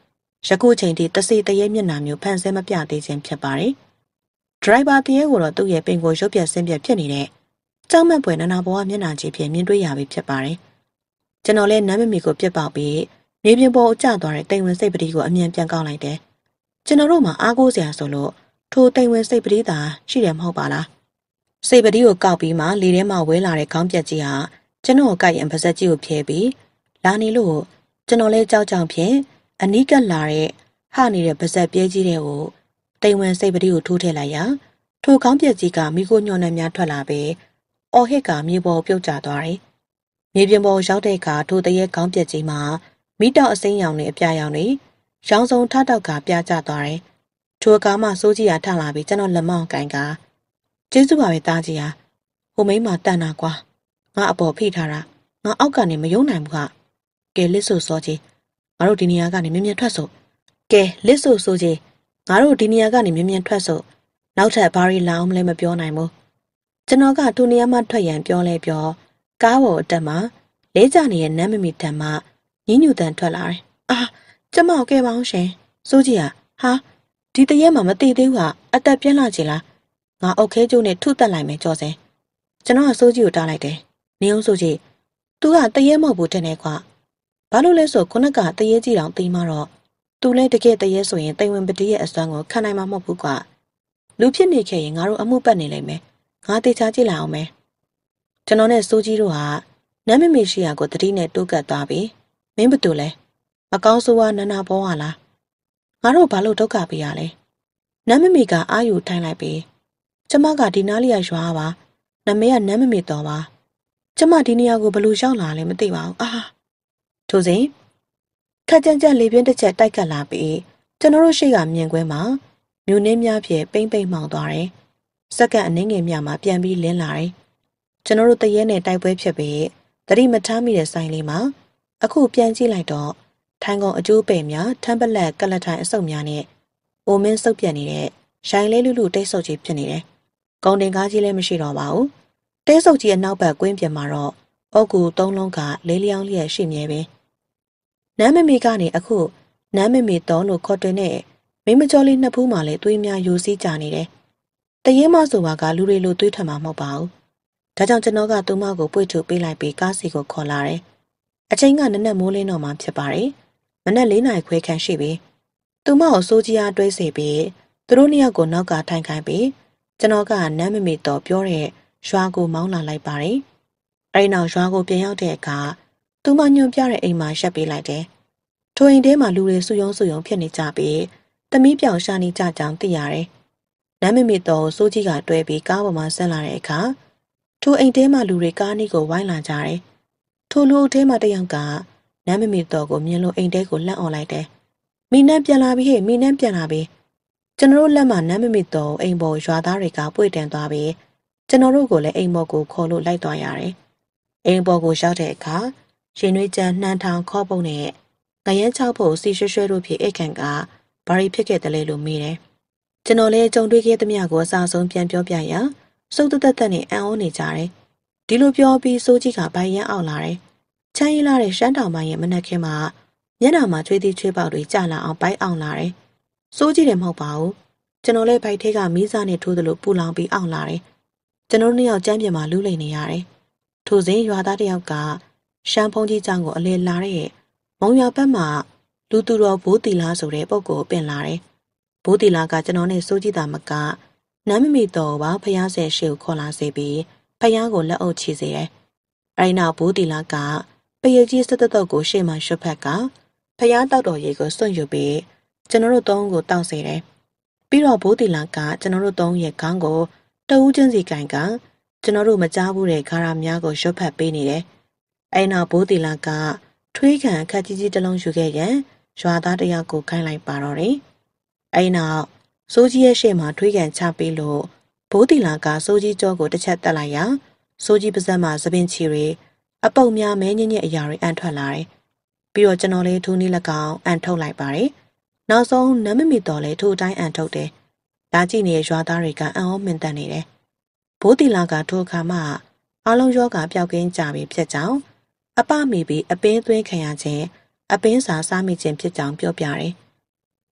S1: ယခုချိန်ထိတစီတရဲမျက်နှာမျိုးဖန်ဆဲမပြသေးခြင်းဖြစ်ပါတယ်။ဒရိုင်ဘာတရဲကိုတော့သူ့ရဲ့ပင်ကိုရုပ်ပြဆင်းပြဖြစ်နေတဲ့ကြောက်မက်ဖွယ်နနာဘဝမျက်နှာကြီးဖြင့်မြင်တွေ့ရပြီဖြစ်ပါတယ်။ကျွန်တော်လည်းနမ်းမမီကိုပြစ်ပေါက်ပြီးမြေပြင်ပေါ်ကျသွားတဲ့တိမ်ဝင်စိတ်ပတိကိုအမြန်ပြန်ကောက်လိုက်တယ်။ကျွန်တော်တို့မှာအားကိုးစရာဆိုလို့ထိုတိမ်ဝင်စိတ်ပတိသာရှိတယ်မဟုတ်ပါလား။စိတ်ပတိကိုကောက်ပြီးမှလေထဲမှာဝဲလာတဲ့ခေါင်းပြက်ကြီးဟာကျွန်တော်ကိုက်ရင်ပါဇက်ကြီးကိုဖြဲပြီးလာနေလို့ကျွန်တော်လည်းကြောက်ကြောက်ဖြင့်အနီးကပ်လာတဲ့ဟနေတဲ့ပါဇက်ပြဲကြီးတွေကိုတိမ်ဝင်စိတ်ပတိကိုထိုးထည့်လိုက်ရာထိုခေါင်းပြက်ကြီးကမိခိုးညှော်နှံများထွက်လာပြီးအော်ဟစ်ကမြေပေါ်ပြုတ်ကျသွားတယ်။မြေပြင်ပေါ်ရောက်တဲ့အခါထိုတရဲခေါင်းပြက်ကြီးမှာမိတောက်အစိမ်းရောင်နဲ့အပြာရောင်တွေရောင်စုံထထောက်ကပြာကျသွားတယ်။ထိုအခါမှစိုးကြီးရထလာပြီးကျွန်တော်လက်မောင်းကန်ကကျေးဇူးပါပဲတားကြီးဟာဟိုမိန်းမတန်တာကွာငါအပေါ်ဖိထားတာငါအောက်ကနေမယုံနိုင်ဘူးဟာကဲလစ်ဆိုစောကြီးငါတို့ဒီနေရာကနေမြင်မြင်ထွက်စို့ကဲလစ်ဆိုဆိုကြီးငါတို့ဒီနေရာကနေမြင်မြင်ထွက်စို့နောက်ထပ်ဘာရီလောင်းမလဲမပြောနိုင်ဘူးကျွန်တော်ကထိုနေရာမှထွက်ရန်ပြောလဲပြောကားပေါ်အတက်မှာလဲကျနေတဲ့နမ်းမမီတံမှညင်းညူတန်ထွက်လာတယ်အာကျမကဲပါအောင်ရှင်စိုးကြီးဟာဟာဒီတရဲမှာမတည်သေးဘူးဟာအသက်ပြင်းလာချင်လားငါအုတ်ခဲကျိုးနဲ့ထုတက်လိုက်မယ်ကြော်စင်ကျွန်တော်ကစိုးကြီးကိုတားလိုက်တယ်နေအောင်စိုးကြီးသူကတရဲမဟုတ်ဘူးတဲ့နဲ့ကွာဘာလို့လဲဆိုခုနကတရဲကြီးတောင်တီးမှတော့သူလဲတကယ်တရဲဆိုရင်တိမ်ဝင်ပတိရဲ့အစွမ်းကိုခံနိုင်မှာမဟုတ်ဘူးကွာလူဖြစ်နေခဲ့ရင်ငါတို့အမှုပတ်နေလိမ့်မယ်ငါတေချာကြည့်လိုက်အောင်မယ်ကျွန်တော်နဲ့စိုးကြီးတို့ဟာနမ်းမမေရှိယာကိုတတိနဲ့တိုးကပ်သွားပြီးမင်းဘသူလဲမကောင်းဆိုးဝါးနနာဘောဟာလားငါတို့ဘာလို့ဒုက္ခပေးရလဲနမ်းမမေကအာယူထိုင်လိုက်ပြီးကျမကဒီနားလျရွာပါနမေကနမ်းမမေတော်ပါကျမဒီနေရာကိုဘလို့ရောက်လာလဲမသိပါဘူးအာထို့စဉ်ခက်ကြမ်းကြမ်းလေပြင်းတစ်ချက်တိုက်ခတ်လာပြီးကျွန်တော်တို့ရှိကမြင်ကွဲမှာမြို့နှင်းများဖြင့်ပိမ့်ပိမ့်မှောင်သွားတယ်စက္ကန့်အနည်းငယ်မြမှာပြန်ပြီးလင်းလာတယ်ကျွန်တော်တို့တရဲနဲ့တိုက်ပွဲဖြစ်ပြီးတတိမထားမိတဲ့ဆိုင်လေးမှာအခုပြန်ကြည့်လိုက်တော့ထိုင်ကုန်အကျိုးပဲ့များထမ်းပလက်ကလထိုင်အစုပ်များနဲ့အိုမင်းစုပ်ပြက်နေတဲ့ရှိုင်လေးလူလူတိတ်ဆုပ်ကြီးဖြစ်နေတယ်။ကုန်တင်ကားကြီးလည်းမရှိတော့ပါဘူး။တိတ်ဆုပ်ကြီးအနောက်ဘက်ကွင်းပြင်မှာတော့အုတ်ကူသုံးလုံးကလေးလျောင်းလျက်ရှိမြဲပဲ။နမ်းမမီကနေအခုနမ်းမမီတော်လို့ခေါ်တွင်နဲ့မိမကျော်လေးနှစ်ဖူးမှလည်းသွေးများယိုစီးကြနေတယ်။တရင်မဆိုပါကလူတွေလိုသွေးထွက်မှာမဟုတ်ပါဘူး။ဒါကြောင့်ကျွန်တော်ကသူမကိုပွေ့ထုတ်ပေးလိုက်ပြီးကားစီကိုခေါ်လာတယ်။အချိန်ကနက်နက်မိုးလင်းတော့မှဖြစ်ပါတယ်။မနက်လေးနာရီခွဲခန့်ရှိပြီ။သူမကိုစိုးကြီးအားတွဲစေပြီးသူတို့နှစ်ယောက်ကိုနောက်ကထိုင်ခိုင်းပြီးကျွန်တော်ကနမ်းမမေတော်ပြောတဲ့ရွာကိုမောင်းလာလိုက်ပါတယ်။အဲဒီနောက်ရွာကိုပြန်ရောက်တဲ့အခါသူမညွှန်ပြတဲ့အိမ်မှာရပ်ပေးလိုက်တယ်။ထိုအိမ်ထဲမှာလူတွေစုယုံစုယုံဖြစ်နေကြပြီးသမီးပြောင်ရှာနေကြကြောင်းသိရတယ်။နမ်းမမေတော်ကိုစိုးကြီးကတွဲပြီးကားပေါ်မှာဆင်းလာတဲ့အခါထိုအိမ်ထဲမှာလူတွေကားနီးကိုဝိုင်းလာကြတယ်။ထိုလူအုပ်ထဲမှာတယောက်ကနမ်းမမေတော်ကိုမြင်လို့အိမ်ထဲကိုလှမ်းអော်လိုက်တယ်။မိနန်းပြန်လာပြီဟဲ့မိနန်းပြန်လာပြီကျွန်တော်တို့လက်မှာနမ်းမမေတော်အိမ်ပေါ်ရွာသားတွေကပွေ့တန်သွားပြီးကျွန်တော်တို့ကိုလည်းအိမ်ပေါ်ကိုခေါ်လို့လိုက်သွားရတယ်။အိမ်ပေါ်ကိုရောက်တဲ့အခါရှင်နွေးကျန်းနှမ်းထောင်ခေါ်ပုံနဲ့ငရမ်းချောက်ဖို့စီရွှဲရွှဲတို့ဖြစ်အိတ်ခံကဘာရီဖြစ်ခဲ့တယ်လဲလို့မေးတယ်။ကျွန်တော်လည်းကြုံတွေ့ခဲ့သမျှကိုအစားဆုံးပြန်ပြောပြရစုပ်သက်သက်နဲ့အံ့ဩနေကြတယ်။ဒီလိုပြောပြီးစိုးကြီးကဘိုင်ရန်အောက်လာတယ်။ချမ်းရီလာတဲ့ရှမ်းတောင်ပိုင်းရဲ့မနက်ခင်းမှာမျက်နှာမှာချွေးသီးချွေးပေါက်တွေကျလာအောင်ပိုက်အောင်လာတယ်။စိုးကြီးတယ်မဟုတ်ပါဘူး။ကျွန်တော်လည်းဘိုက်ထဲကမီးစားနဲ့ထိုးသလိုပူလောင်ပြီးအောင်လာတယ်။ကျွန်တော်နှစ်ယောက်ကျမ်းပြင်မှာလူးလိမ့်နေရတယ်။ထိုစဉ်ရွာသားတစ်ယောက်ကရှမ်းဖုံးကြီးကျောင်းကိုအလဲလာတဲ့မုံရွာဘက်မှာလူသူတော်ဘိုးတီလာဆိုတဲ့ပုဂ္ဂိုလ်ပင်လာတယ်။ဘိုးတီလာကကျွန်တော်နဲ့စိုးကြီးတာမကနမ်းမမီတော်ပါဖျားဆယ်ရှေကိုခေါ်လာစေပြီးဖျားကိုလက်အုပ်ချစေတယ်။အဲဒီနောက်ဘိုးတီလာကပရိတ်ကြီးစတတုတ်ကိုရှေ့မှာရွှတ်ဖက်ကဖျားတောက်တော်ရေကိုစွန့်ယူပြီးကျွန်တော်တို့သုံးကိုတောက်စေတယ်။ပြီးတော့ဘိုးတီလာကကျွန်တော်တို့သုံးရဲ့ခေါင်းကိုတအူးချင်းစီကင်ကကျွန်တော်တို့မကြားဘူးတဲ့ခါရများကိုရွှတ်ဖက်ပေးနေတယ်။အဲဒီနောက်ဘိုးတီလာကထွေးခံခက်ကြီးကြီးတစ်လုံးယူခဲ့ရင်ရွာသားတယောက်ကိုခိုင်းလိုက်ပါတော့တယ်။အဲဒီနောက်စိုးကြီးရဲ့ရှေ့မှာထွေးခံချပေးလို့ဘိုးတီလာကစိုးကြီးကြောကိုတစ်ချက်တက်လိုက်ရာစိုးကြီးပါးစပ်မှာသပင်ချီတွေအပုပ်များမဲညင်းညင်းအရာတွေအန်ထွက်လာတယ်။ပြီးတော့ကျွန်တော်လေးထိုးနည်းလက်ကောင်အန်ထုတ်လိုက်ပါတယ်။နောက်ဆုံးနမ်းမမီတော်လေးထိုးတိုင်းအန်ထုတ်တယ်။ဒါကြည့်နေတဲ့ရွာသားတွေကအံ့ဩမင်တန်နေတယ်။ဘိုးတီလာကထိုးခါမှအားလုံးရောဂါပျောက်ကင်းကြပြီဖြစ်ကြောင်းအပမိပြီးအပင်းသွင်းခံရခြင်းအပင်းစာစားမိခြင်းဖြစ်ကြောင်းပြောပြတယ်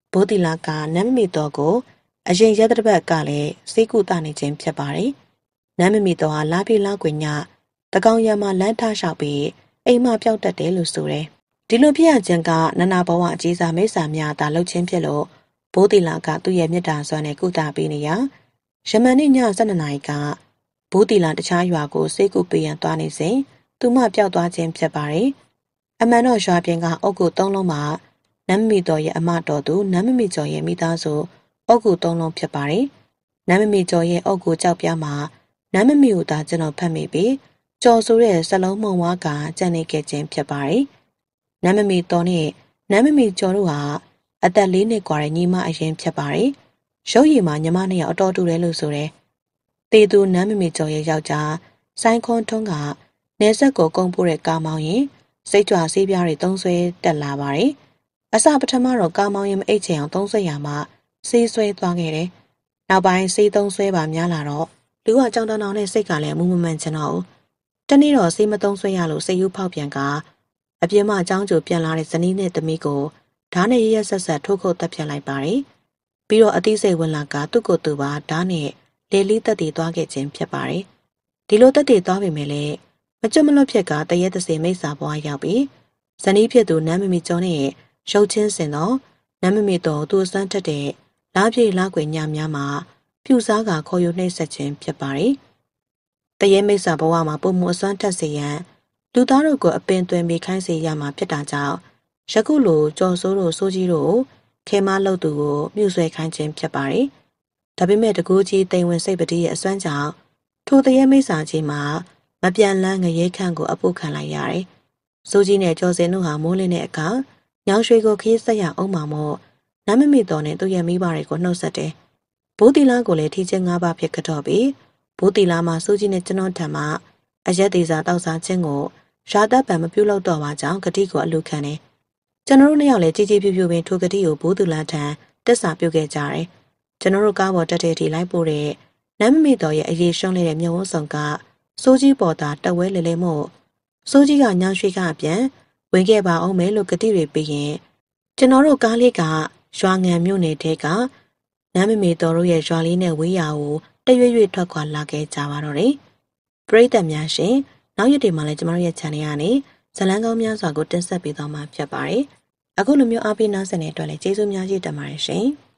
S1: ဘိုးတီလာကနမ်းမမီတော်ကိုအရင်ရက်တစ်ပတ်ကလည်းစိတ်ကူတာနေခြင်းဖြစ်ပါတယ်။နမ်းမမီတော်ဟာလာပြေလာကွင်ညတကောင်ရံမှာလမ်းထားလျှောက်ပြီးအိမ်မပျောက်တတ်တယ်လို့ဆိုတယ်။ဒီလိုဖြစ်ရခြင်းကနနာဘဝအကြီးစားမိစ္ဆာများသာလှုပ်ခြင်းဖြစ်လို့ဘိုးတီလာကသူ့ရဲ့မြတ်တာစွမ်းနဲ့ကုတာပေးနေရရမန်နေ့ည၁၂နာရီကဘိုးတီလာတခြားရွာကိုစိတ်ကူပေးရန်သွားနေစဉ်သူမပျောက်သွားခြင်းဖြစ်ပါတယ်။အမှန်တော့ရွာပြင်ကအုတ်ကိုသုံးလုံးမှာနမ်းမမီတော်ရဲ့အမတော်သူနမ်းမမီကျော်ရဲ့မိသားစုအုတ်ကိုသုံးလုံးဖြစ်ပါတယ်။နမ်းမမီကျော်ရဲ့အုတ်ကိုကြောက်ပြားမှာနမ်းမမီကိုသာကျွန်တော်ဖတ်မိပြီးကျော်ဆိုတဲ့စလုံးမုံဝါးကကြံ့နေခဲ့ခြင်းဖြစ်ပါတယ်။နမ်းမမီတော်နဲ့နမ်းမမီကျော်တို့ဟာအသက်လေးနှစ်กว่าတဲ့ညီမအရင်ဖြစ်ပါတယ်။ရုပ်ရည်မှာညီမနှစ်ယောက်အတော်တူတယ်လို့ဆိုတယ်။တေသူနမ်းမမီကျော်ရဲ့ယောက်ျားဆိုင်းခွန်ထုံးကနေဆက်ကိုကုန်းပို့တဲ့ကားမောင်းရင်စိတ်ကြွဆေးပြားတွေသုံးဆွဲတက်လာပါတယ်။အစပထမတော့ကားမောင်းရင်မအိတ်ချင်အောင်သုံးဆွဲရမှဆေးဆွဲသွားခဲ့တယ်။နောက်ပိုင်းဆေးသုံးဆွဲပါများလာတော့လူကကြောင်တောင်တောင်နဲ့စိတ်ကလည်းမူမမှန်ချင်တော့ဘူး။တနေ့တော့ဆေးမသုံးဆွဲရလို့စိတ်ယူဖောက်ပြန်ကအပြင်းမအကြောင်းကျိုးပြန်လာတဲ့ဇနီးနဲ့သမီးကိုဓာတ်နဲ့ရရဆက်ဆက်ထိုးခုတ်တက်ပြလိုက်ပါတယ်။ပြီးတော့အသိစိတ်ဝင်လာကသူ့ကိုယ်သူပါဓာတ်နဲ့လေလီတက်တည်သွားခဲ့ခြင်းဖြစ်ပါတယ်။ဒီလိုတက်တည်သွားပေမဲ့လည်းမကြွမလွတ်ဖြစ်ကတရဲတစေမိစ္ဆာဘွားရောက်ပြီးဇနီးဖြစ်သူနမ်းမမီကျော်နဲ့ရုပ်ချင်းစင်တော့နမ်းမမီတော်သူ့စမ်းထက်တဲ့လားပြေလားကွယ်ညများမှာပြူစားကခေါ်ယူနှိပ်ဆက်ခြင်းဖြစ်ပါတယ်။တရဲမိစ္ဆာဘဝမှာပုံမှုအစွမ်းထက်စေရန်လူသားတို့ကိုအပင်သွင်းပြီးခိုင်းစေရမှာဖြစ်တာကြောင့်ယခုလိုကြော်စိုးတို့စိုးကြီးတို့ခဲမလှုပ်သူကိုမြှုပ်ဆွဲခိုင်းခြင်းဖြစ်ပါတယ်။ဒါပေမဲ့တကူကြီးတိမ်ဝင်စိတ်ပတိရဲ့အစွမ်းကြောင့်ထိုတရဲမိစ္ဆာကြီးမှာမပြန်လန်းငရဲခန့်ကိုအပုတ်ခံလိုက်ရတယ်။စိုးကြီးနဲ့ကျော်စင်တို့ဟာမိုးလင်းတဲ့အခါညောင်ရွှေကိုခီးဆက်ရအောင်မှာမို့နမ်းမမီတော်နဲ့သူ့ရဲ့မိဘတွေကိုနှုတ်ဆက်တယ်။ဘိုးတီလာကိုလည်းထီချင်းငါးပါးဖြစ်ကတော့ပြီးဘိုးတီလာမှာစိုးကြီးနဲ့ကျွန်တော်ထံမှာအရက်သေးစာတောက်စားခြင်းကိုရာသက်ပံမပြုတ်လို့တော့ပါကြောင်းဂတိကိုအလူခံတယ်။ကျွန်တော်တို့နှစ်ယောက်လည်းကြီးကြီးပြူပြူပင်ထိုဂတိကိုဘိုးတီလာထံတက်စာပြုတ်ခဲ့ကြတယ်။ကျွန်တော်တို့ကားပေါ်တက်တဲ့အထိလိုက်ပို့တဲ့နမ်းမမီတော်ရဲ့အရေးရှုံးနေတဲ့မြုံဝန်းဆောင်ကစိုးကြီးပေါ်တာတဝဲလေလေမို့စိုးကြီးကညောင်ရွှေကအပြန်ဝင်ခဲ့ပါအောင်မယ်လို့ဂတိတွေပေးရင်ကျွန်တော်တို့ကားလေးကရွာငံမြို့နယ်ထဲကနမ်းမမီတော်တို့ရဲ့ရွာလေးနဲ့ဝေးရာကိုတရွေ့ရွေ့ထွက်ခွာလာခဲ့ကြပါတော့တယ်။ပရိသတ်များရှင်နောက်ရက်တွေမှာလည်းကျမတို့ရဲ့ channel ကနေဇလန်းကောင်းများစွာကိုတင်ဆက်ပေးသွားမှာဖြစ်ပါတယ်။အခုလိုမျိုးအားပေးနားဆင်တဲ့အတွက်လည်းကျေးဇူးများကြီးတင်ပါတယ်ရှင်။